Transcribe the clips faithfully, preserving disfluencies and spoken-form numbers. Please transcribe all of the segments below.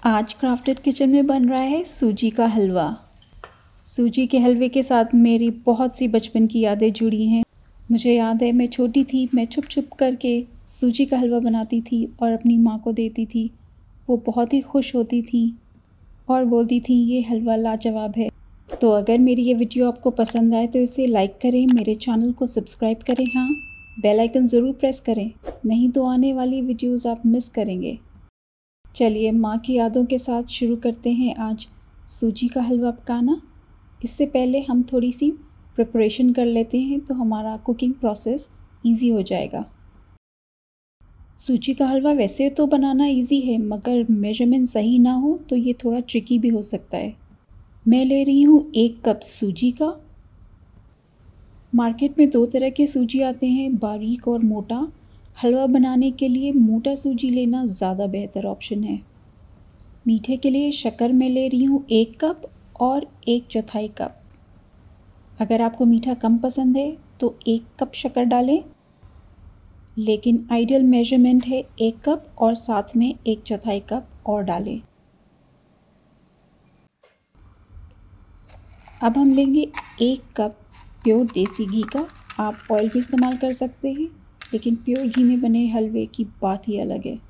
आज crafted kitchen में बन रहा है सूजी का हलवा। सूजी के हलवे के साथ मेरी बहुत सी बचपन की यादें जुड़ी हैं। मुझे याद है मैं छोटी थी, मैं छुप छुप करके सूजी का हलवा बनाती थी और अपनी माँ को देती थी। वो बहुत ही खुश होती थी और बोलती थी ये हलवा लाजवाब है। तो अगर मेरी ये वीडियो आपको पसंद आए तो इसे लाइक करें, मेरे चैनल को सब्सक्राइब करें, हाँ बेल आइकन ज़रूर प्रेस करें, नहीं तो आने वाली वीडियोज़ आप मिस करेंगे। चलिए माँ की यादों के साथ शुरू करते हैं आज सूजी का हलवा पकाना। इससे पहले हम थोड़ी सी प्रिपरेशन कर लेते हैं तो हमारा कुकिंग प्रोसेस इजी हो जाएगा। सूजी का हलवा वैसे तो बनाना इजी है, मगर मेजरमेंट सही ना हो तो ये थोड़ा ट्रिकी भी हो सकता है। मैं ले रही हूँ एक कप सूजी का। मार्केट में दो तरह के सूजी आते हैं, बारीक और मोटा। हलवा बनाने के लिए मोटा सूजी लेना ज़्यादा बेहतर ऑप्शन है। मीठे के लिए शक्कर मैं ले रही हूँ एक कप और एक चौथाई कप। अगर आपको मीठा कम पसंद है तो एक कप शक्कर डालें, लेकिन आइडियल मेजरमेंट है एक कप और साथ में एक चौथाई कप और डालें। अब हम लेंगे एक कप प्योर देसी घी का। आप ऑयल भी इस्तेमाल कर सकते हैं, लेकिन प्योर घी में बने हलवे की बात ही अलग है।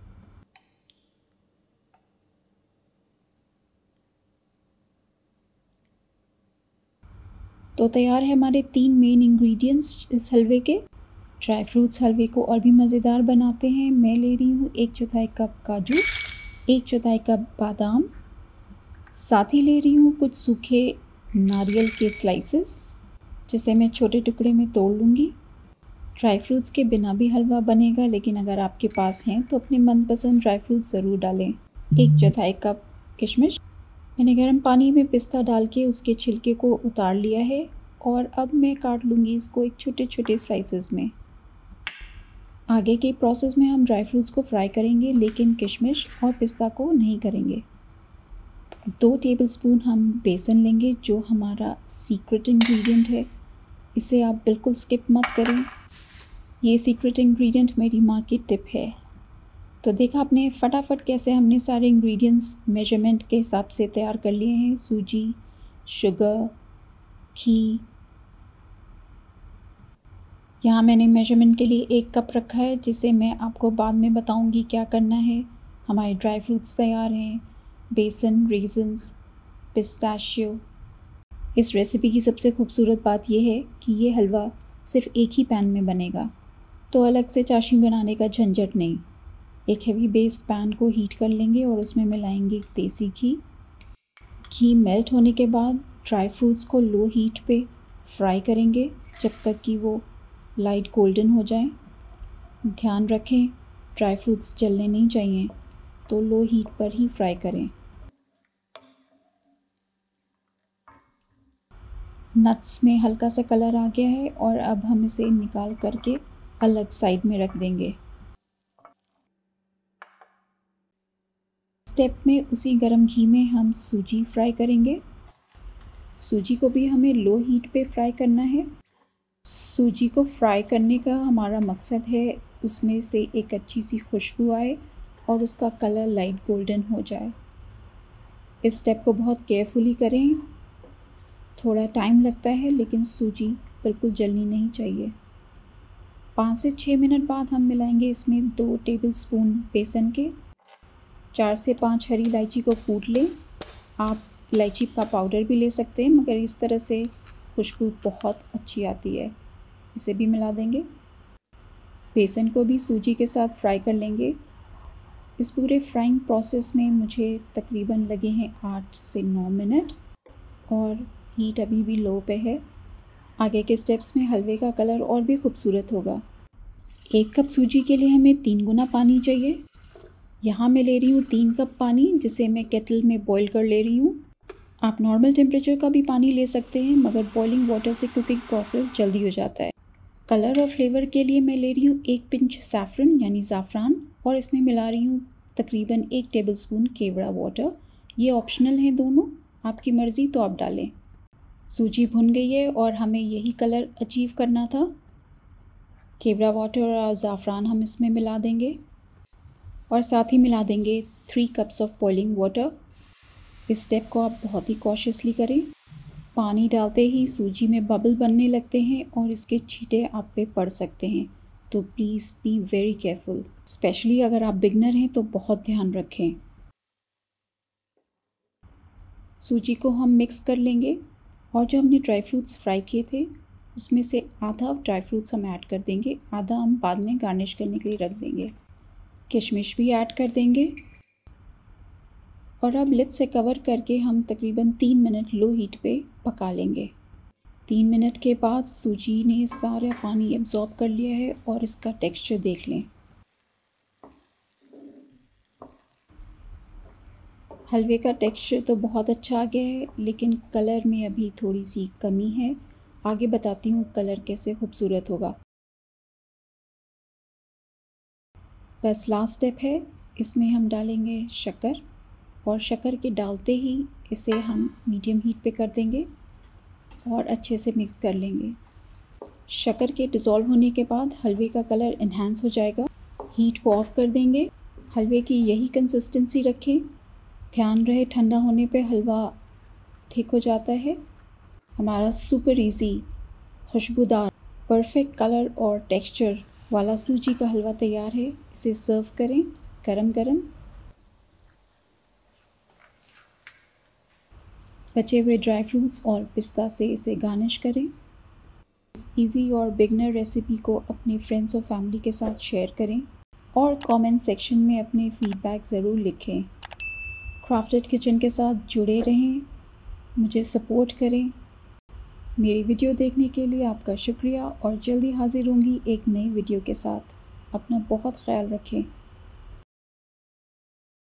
तो तैयार है हमारे तीन मेन इंग्रेडिएंट्स इस हलवे के। ड्राई फ्रूट्स हलवे को और भी मज़ेदार बनाते हैं। मैं ले रही हूँ एक चौथाई कप काजू, एक चौथाई कप बादाम, साथ ही ले रही हूँ कुछ सूखे नारियल के स्लाइसेस, जिसे मैं छोटे टुकड़े में तोड़ लूँगी। ड्राई फ्रूट्स के बिना भी हलवा बनेगा, लेकिन अगर आपके पास हैं तो अपने मनपसंद ड्राई फ्रूट्स ज़रूर डालें। एक चौथाई कप किशमिश। मैंने गर्म पानी में पिस्ता डाल के उसके छिलके को उतार लिया है और अब मैं काट लूँगी इसको एक छोटे छोटे स्लाइसेस में। आगे के प्रोसेस में हम ड्राई फ्रूट्स को फ्राई करेंगे, लेकिन किशमिश और पिस्ता को नहीं करेंगे। दो टेबलस्पून हम बेसन लेंगे, जो हमारा सीक्रेट इंग्रेडिएंट है। इसे आप बिल्कुल स्किप मत करें। ये सीक्रेट इंग्रेडिएंट मेरी माँ की टिप है। तो देखा आपने फटाफट कैसे हमने सारे इंग्रेडिएंट्स मेजरमेंट के हिसाब से तैयार कर लिए हैं। सूजी, शुगर, घी। यहाँ मैंने मेजरमेंट के लिए एक कप रखा है, जिसे मैं आपको बाद में बताऊंगी क्या करना है। हमारे ड्राई फ्रूट्स तैयार हैं, बेसन, रेजिन्स, पिस्ताशियो। इस रेसिपी की सबसे खूबसूरत बात यह है कि ये हलवा सिर्फ एक ही पैन में बनेगा, तो अलग से चाशनी बनाने का झंझट नहीं। एक हेवी बेस्ड पैन को हीट कर लेंगे और उसमें मिलाएंगे देसी घी। घी मेल्ट होने के बाद ड्राई फ्रूट्स को लो हीट पे फ्राई करेंगे जब तक कि वो लाइट गोल्डन हो जाए। ध्यान रखें ड्राई फ्रूट्स जलने नहीं चाहिए, तो लो हीट पर ही फ्राई करें। नट्स में हल्का सा कलर आ गया है और अब हम इसे निकाल करके अलग साइड में रख देंगे। स्टेप में उसी गरम घी में हम सूजी फ्राई करेंगे। सूजी को भी हमें लो हीट पे फ्राई करना है। सूजी को फ्राई करने का हमारा मकसद है उसमें से एक अच्छी सी खुशबू आए और उसका कलर लाइट गोल्डन हो जाए। इस स्टेप को बहुत केयरफुली करें। थोड़ा टाइम लगता है, लेकिन सूजी बिल्कुल जलनी नहीं चाहिए। पाँच से छः मिनट बाद हम मिलाएंगे इसमें दो टेबलस्पून बेसन के। चार से पाँच हरी इलायची को कूट लें। आप इलायची का पाउडर भी ले सकते हैं, मगर इस तरह से खुशबू बहुत अच्छी आती है। इसे भी मिला देंगे। बेसन को भी सूजी के साथ फ्राई कर लेंगे। इस पूरे फ्राइंग प्रोसेस में मुझे तकरीबन लगे हैं आठ से नौ मिनट और हीट अभी भी लो पे है। आगे के स्टेप्स में हलवे का कलर और भी खूबसूरत होगा। एक कप सूजी के लिए हमें तीन गुना पानी चाहिए। यहाँ मैं ले रही हूँ तीन कप पानी, जिसे मैं केटल में बॉईल कर ले रही हूँ। आप नॉर्मल टेम्परेचर का भी पानी ले सकते हैं, मगर बॉइलिंग वाटर से कुकिंग प्रोसेस जल्दी हो जाता है। कलर और फ्लेवर के लिए मैं ले रही हूँ एक पिंच सैफरन यानी ज़ाफ़रान, और इसमें मिला रही हूँ तकरीबन एक टेबलस्पून केवड़ा वाटर। ये ऑप्शनल है दोनों, आपकी मर्ज़ी तो आप डालें। सूजी भुन गई है और हमें यही कलर अचीव करना था। केवड़ा वाटर और ज़ाफ़रान हम इसमें मिला देंगे और साथ ही मिला देंगे three cups of boiling water. इस स्टेप को आप बहुत ही कॉशियसली करें। पानी डालते ही सूजी में बबल बनने लगते हैं और इसके छींटे आप पे पड़ सकते हैं, तो please be very careful. Specially अगर आप बिगनर हैं तो बहुत ध्यान रखें। सूजी को हम मिक्स कर लेंगे और जो हमने ड्राई फ्रूट्स फ्राई किए थे उसमें से आधा ड्राई फ्रूट्स हम ऐड कर देंगे, आधा हम बाद में गार्निश करने के लिए रख देंगे। किशमिश भी ऐड कर देंगे और अब लिड से कवर करके हम तकरीबन तीन मिनट लो हीट पे पका लेंगे। तीन मिनट के बाद सूजी ने सारा पानी एब्जॉर्ब कर लिया है और इसका टेक्सचर देख लें। हलवे का टेक्सचर तो बहुत अच्छा आ गया है, लेकिन कलर में अभी थोड़ी सी कमी है। आगे बताती हूँ कलर कैसे खूबसूरत होगा। बस लास्ट स्टेप है, इसमें हम डालेंगे शक्कर और शक्कर के डालते ही इसे हम मीडियम हीट पे कर देंगे और अच्छे से मिक्स कर लेंगे। शक्कर के डिज़ोल्व होने के बाद हलवे का कलर इन्हांस हो जाएगा। हीट को ऑफ कर देंगे। हलवे की यही कंसिस्टेंसी रखें। ध्यान रहे ठंडा होने पे हलवा थिक हो जाता है। हमारा सुपर इजी, खुशबूदार, परफेक्ट कलर और टेक्सचर वाला सूजी का हलवा तैयार है। इसे सर्व करें गरम गरम। बचे हुए ड्राई फ्रूट्स और पिस्ता से इसे गार्निश करें। इस इजी और बिगनर रेसिपी को अपने फ्रेंड्स और फैमिली के साथ शेयर करें और कमेंट सेक्शन में अपने फीडबैक ज़रूर लिखें। क्राफ्टेड किचन के साथ जुड़े रहें, मुझे सपोर्ट करें। मेरी वीडियो देखने के लिए आपका शुक्रिया और जल्दी हाजिर होंगी एक नई वीडियो के साथ। अपना बहुत ख्याल रखें।